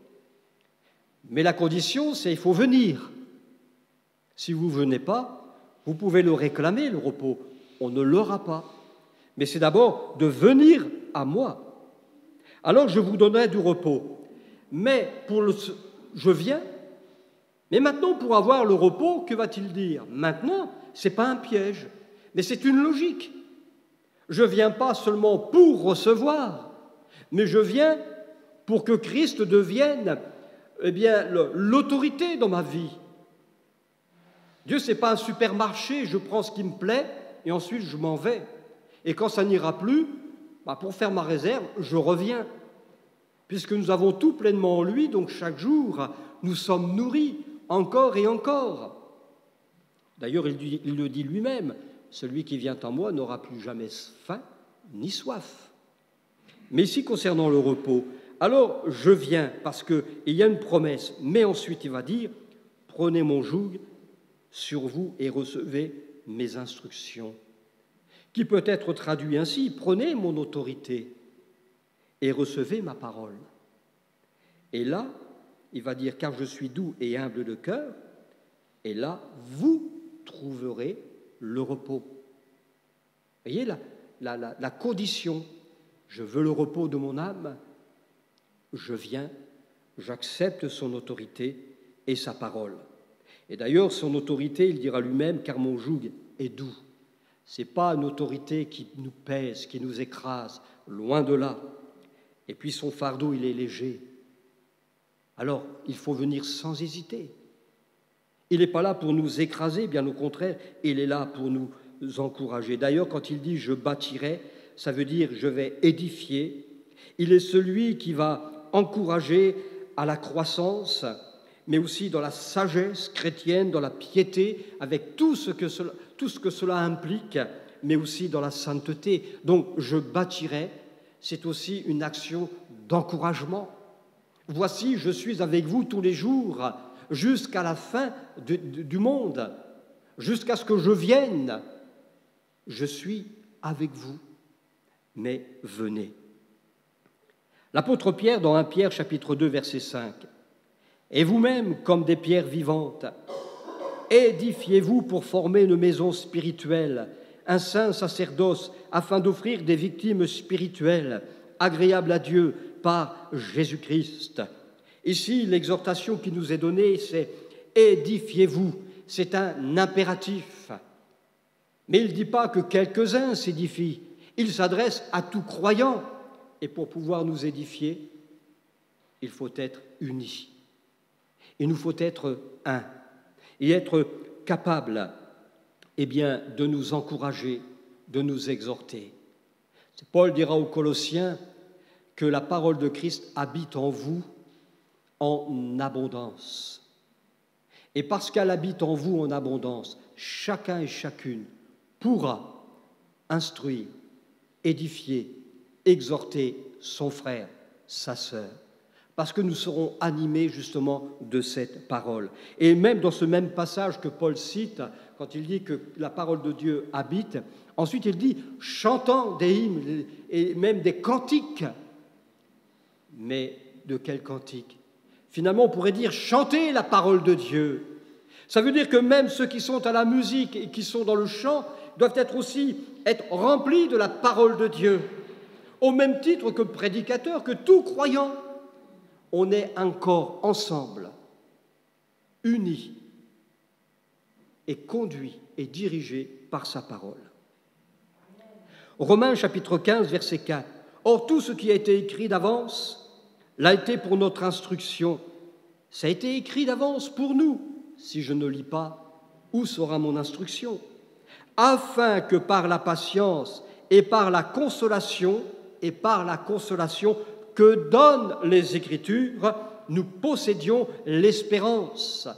Mais la condition, c'est qu'il faut venir. Si vous ne venez pas, vous pouvez le réclamer, le repos. On ne l'aura pas. Mais c'est d'abord de venir à moi. Alors je vous donnerai du repos. Mais pour le, je viens. Mais maintenant, pour avoir le repos, que va-t-il dire? Maintenant, ce n'est pas un piège, mais c'est une logique. Je ne viens pas seulement pour recevoir, mais je viens pour que Christ devienne eh bien, l'autorité dans ma vie. Dieu, ce n'est pas un supermarché, je prends ce qui me plaît et ensuite je m'en vais. Et quand ça n'ira plus, bah pour faire ma réserve, je reviens. Puisque nous avons tout pleinement en lui, donc chaque jour, nous sommes nourris encore et encore. D'ailleurs, il, dit, il le dit lui-même, celui qui vient en moi n'aura plus jamais faim ni soif. Mais ici, concernant le repos, alors je viens parce qu'il y a une promesse, mais ensuite il va dire, prenez mon joug sur vous et recevez mes instructions, qui peut être traduit ainsi, prenez mon autorité et recevez ma parole. Et là, il va dire, car je suis doux et humble de cœur, et là, vous trouverez le repos. Vous voyez la, la, la, la condition, je veux le repos de mon âme, je viens, j'accepte son autorité et sa parole. Et d'ailleurs, son autorité, il dira lui-même, car mon joug est doux. Ce n'est pas une autorité qui nous pèse, qui nous écrase, loin de là. Et puis son fardeau, il est léger. Alors, il faut venir sans hésiter. Il n'est pas là pour nous écraser, bien au contraire, il est là pour nous encourager. D'ailleurs, quand il dit « je bâtirai », ça veut dire « je vais édifier ». Il est celui qui va encourager à la croissance, mais aussi dans la sagesse chrétienne, dans la piété, avec tout ce que cela, tout ce que cela implique, mais aussi dans la sainteté. Donc, « je bâtirai », c'est aussi une action d'encouragement. « Voici, je suis avec vous tous les jours, jusqu'à la fin de, de, du monde, jusqu'à ce que je vienne. Je suis avec vous, mais venez. » L'apôtre Pierre, dans un Pierre, chapitre deux, verset cinq, « Et vous-même, comme des pierres vivantes, édifiez-vous pour former une maison spirituelle, un saint sacerdoce, afin d'offrir des victimes spirituelles, agréables à Dieu par Jésus-Christ. » Ici, l'exhortation qui nous est donnée, c'est « édifiez-vous ». C'est un impératif. Mais il ne dit pas que quelques-uns s'édifient. Il s'adresse à tout croyant. Et pour pouvoir nous édifier, il faut être unis. Il nous faut être un et être capable, eh bien, de nous encourager, de nous exhorter. Paul dira aux Colossiens que la parole de Christ habite en vous en abondance. Et parce qu'elle habite en vous en abondance, chacun et chacune pourra instruire, édifier, exhorter son frère, sa sœur, parce que nous serons animés justement de cette parole. Et même dans ce même passage que Paul cite, quand il dit que la parole de Dieu habite, ensuite il dit « chantant des hymnes et même des cantiques ». Mais de quel cantique? Finalement, on pourrait dire « chanter la parole de Dieu ». Ça veut dire que même ceux qui sont à la musique et qui sont dans le chant doivent être aussi être remplis de la parole de Dieu. Au même titre que prédicateur, que tout croyant, on est un corps ensemble, unis et conduit et dirigé par sa parole. Romains chapitre quinze, verset quatre. Or, tout ce qui a été écrit d'avance l'a été pour notre instruction. Ça a été écrit d'avance pour nous. Si je ne lis pas, où sera mon instruction? Afin que par la patience et par la consolation, et par la consolation que donnent les Écritures, nous possédions l'espérance.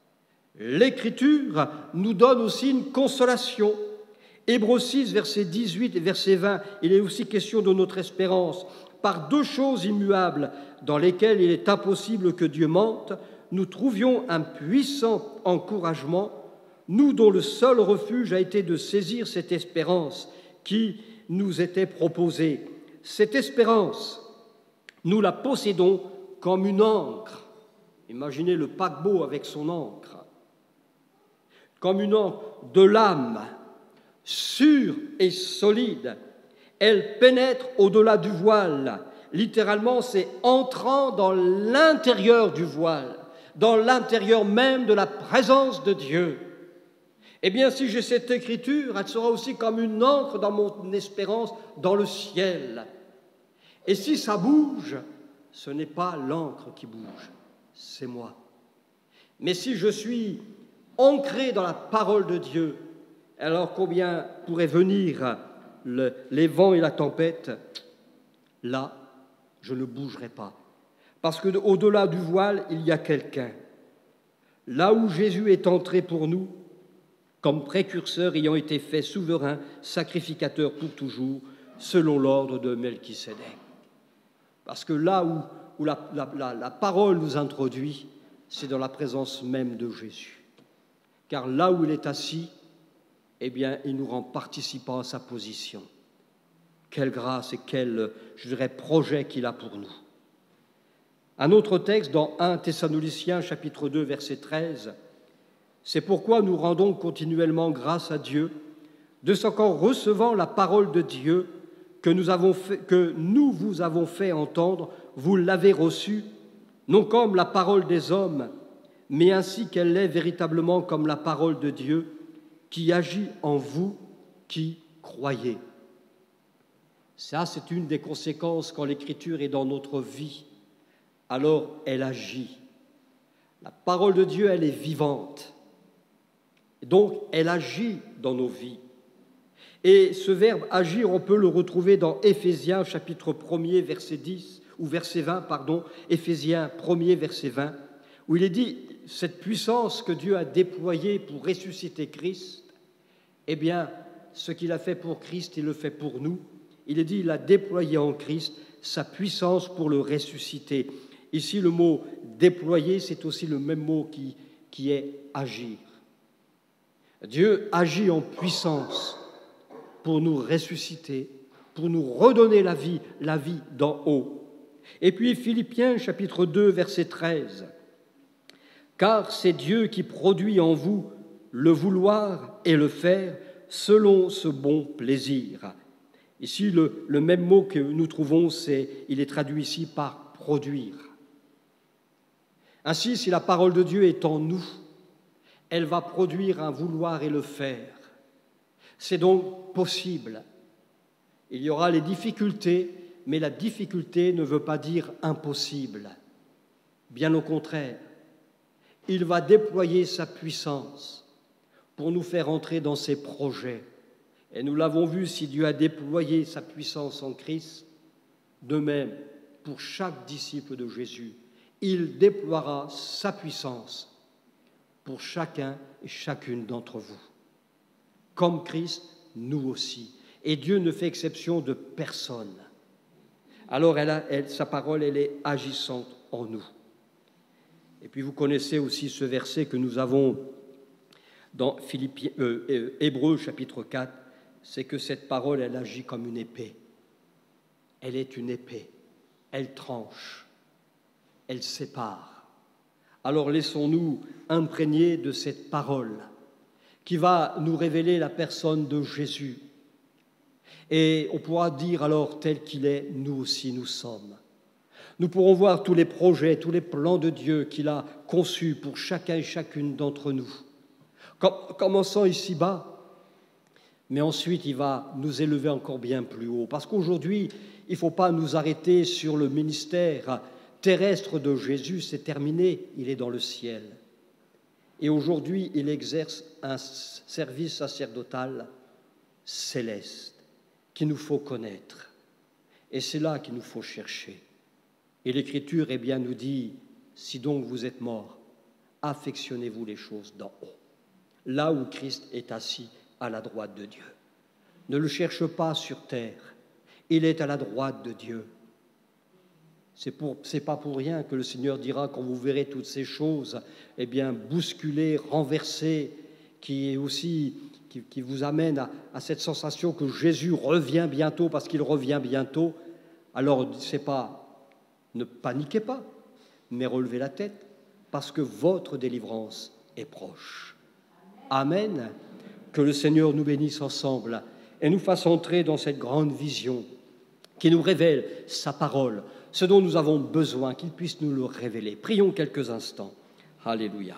L'Écriture nous donne aussi une consolation. Hébreux six, verset dix-huit et verset vingt, il est aussi question de notre espérance. Par deux choses immuables dans lesquelles il est impossible que Dieu mente, nous trouvions un puissant encouragement, nous dont le seul refuge a été de saisir cette espérance qui nous était proposée. Cette espérance, nous la possédons comme une ancre. Imaginez le paquebot avec son ancre. Comme une ancre de l'âme, sûre et solide. Elle pénètre au-delà du voile. Littéralement, c'est entrant dans l'intérieur du voile, dans l'intérieur même de la présence de Dieu. Eh bien, si j'ai cette écriture, elle sera aussi comme une encre dans mon espérance dans le ciel. Et si ça bouge, ce n'est pas l'encre qui bouge, c'est moi. Mais si je suis ancré dans la parole de Dieu, alors combien pourraient venir le, les vents et la tempête? Là, je ne bougerai pas. Parce qu'au-delà du voile, il y a quelqu'un. Là où Jésus est entré pour nous, comme précurseur ayant été fait souverain, sacrificateur pour toujours, selon l'ordre de Melchisédek. Parce que là où, où la, la, la, la parole nous introduit, c'est dans la présence même de Jésus. Car là où il est assis, eh bien, il nous rend participants à sa position. Quelle grâce et quel, je dirais, projet qu'il a pour nous. Un autre texte, dans un Thessaloniciens, chapitre deux, verset treize, c'est pourquoi nous rendons continuellement grâce à Dieu, de ce qu'en recevant la parole de Dieu que nous, avons fait, que nous vous avons fait entendre, vous l'avez reçue, non comme la parole des hommes, mais ainsi qu'elle est véritablement comme la parole de Dieu, qui agit en vous qui croyez. Ça, c'est une des conséquences quand l'Écriture est dans notre vie. Alors, elle agit. La parole de Dieu, elle est vivante. Et donc, elle agit dans nos vies. Et ce verbe « agir », on peut le retrouver dans Éphésiens, chapitre premier, verset dix, ou verset vingt, pardon, Éphésiens premier, verset vingt, où il est dit « cette puissance que Dieu a déployée pour ressusciter Christ, eh bien, ce qu'il a fait pour Christ, il le fait pour nous. Il est dit « il a déployé en Christ sa puissance pour le ressusciter ». Ici, le mot « déployer », c'est aussi le même mot qui, qui est « agir ». Dieu agit en puissance pour nous ressusciter, pour nous redonner la vie, la vie d'en haut. Et puis Philippiens chapitre deux, verset treize. « Car c'est Dieu qui produit en vous le vouloir et le faire selon ce bon plaisir. » Ici, le, le même mot que nous trouvons, c'est, il est traduit ici par « produire ». Ainsi, si la parole de Dieu est en nous, elle va produire un vouloir et le faire. C'est donc possible. Il y aura les difficultés, mais la difficulté ne veut pas dire impossible. Bien au contraire, il va déployer sa puissance pour nous faire entrer dans ses projets. Et nous l'avons vu, si Dieu a déployé sa puissance en Christ, de même, pour chaque disciple de Jésus, il déploiera sa puissance pour chacun et chacune d'entre vous. Comme Christ, nous aussi. Et Dieu ne fait exception de personne. Alors, elle a, elle, sa parole, elle est agissante en nous. Et puis, vous connaissez aussi ce verset que nous avons dans Philippiens, euh, Hébreux, chapitre quatre, c'est que cette parole, elle agit comme une épée. Elle est une épée. Elle tranche. Elle sépare. Alors, laissons-nous imprégner de cette parole qui va nous révéler la personne de Jésus. Et on pourra dire alors tel qu'il est, nous aussi nous sommes. Nous pourrons voir tous les projets, tous les plans de Dieu qu'il a conçus pour chacun et chacune d'entre nous. Commençant ici-bas mais ensuite il va nous élever encore bien plus haut. Parce qu'aujourd'hui, il ne faut pas nous arrêter sur le ministère terrestre de Jésus, c'est terminé, il est dans le ciel. Et aujourd'hui, il exerce un service sacerdotal céleste qu'il nous faut connaître. Et c'est là qu'il nous faut chercher. Et l'Écriture, eh bien, nous dit, si donc vous êtes morts, affectionnez-vous les choses d'en haut, là où Christ est assis à la droite de Dieu. Ne le cherche pas sur terre, il est à la droite de Dieu. Ce n'est pas pour rien que le Seigneur dira, quand vous verrez toutes ces choses, eh bien, bousculées, renversées, qui est aussi, qui, qui vous amène à, à cette sensation que Jésus revient bientôt, parce qu'il revient bientôt. Alors, c'est pas, ne paniquez pas, mais relevez la tête, parce que votre délivrance est proche. Amen. Que le Seigneur nous bénisse ensemble et nous fasse entrer dans cette grande vision qui nous révèle sa parole, ce dont nous avons besoin, qu'il puisse nous le révéler. Prions quelques instants. Alléluia.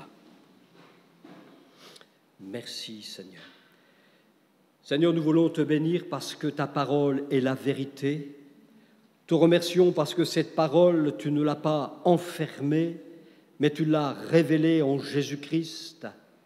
Merci, Seigneur. Seigneur, nous voulons te bénir parce que ta parole est la vérité. Te remercions parce que cette parole, tu ne l'as pas enfermée, mais tu l'as révélée en Jésus-Christ.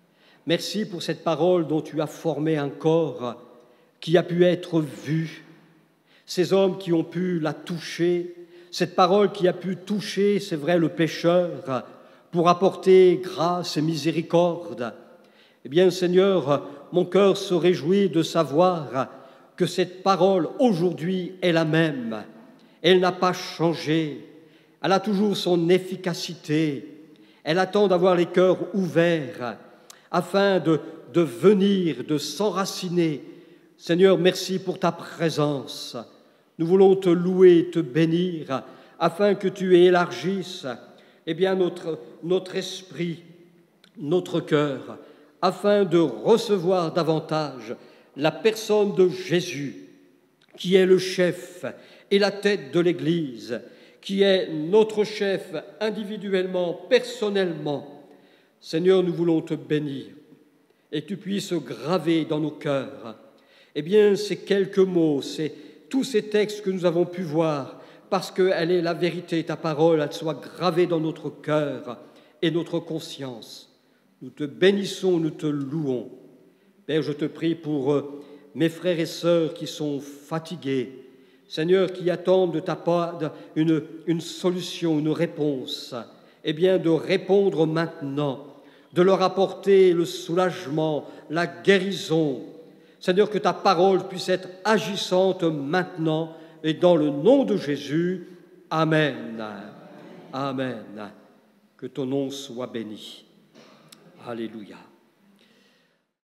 Merci pour cette parole dont tu as formé un corps qui a pu être vu, ces hommes qui ont pu la toucher, cette parole qui a pu toucher, c'est vrai, le pécheur, pour apporter grâce et miséricorde. Eh bien, Seigneur, mon cœur se réjouit de savoir que cette parole, aujourd'hui, est la même. Elle n'a pas changé. Elle a toujours son efficacité. Elle attend d'avoir les cœurs ouverts afin de, de venir, de s'enraciner. Seigneur, merci pour ta présence. Nous voulons te louer, te bénir, afin que tu élargisses eh bien, notre, notre esprit, notre cœur, afin de recevoir davantage la personne de Jésus, qui est le chef et la tête de l'Église, qui est notre chef individuellement, personnellement. Seigneur, nous voulons te bénir et que tu puisses graver dans nos cœurs eh bien, ces quelques mots, ces, tous ces textes que nous avons pu voir, parce qu'elle est la vérité, ta parole, elle soit gravée dans notre cœur et notre conscience. Nous te bénissons, nous te louons. Père, je te prie pour mes frères et sœurs qui sont fatigués, Seigneur, qui attendent de ta part une, une solution, une réponse, eh bien, de répondre maintenant, de leur apporter le soulagement, la guérison. Seigneur, que ta parole puisse être agissante maintenant et dans le nom de Jésus. Amen. Amen. Que ton nom soit béni. Alléluia.